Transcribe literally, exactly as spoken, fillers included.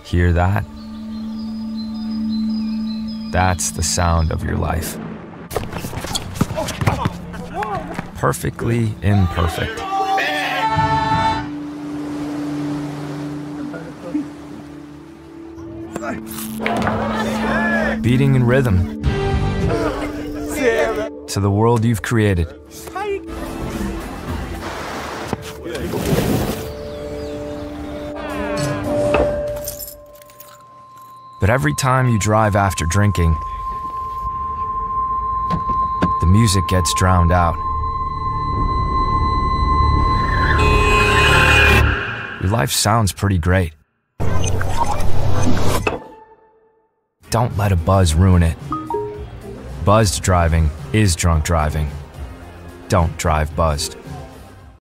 Hear that? That's the sound of your life. Perfectly imperfect. Beating in rhythm to the world you've created. But every time you drive after drinking, the music gets drowned out. Your life sounds pretty great. Don't let a buzz ruin it. Buzzed driving is drunk driving. Don't drive buzzed.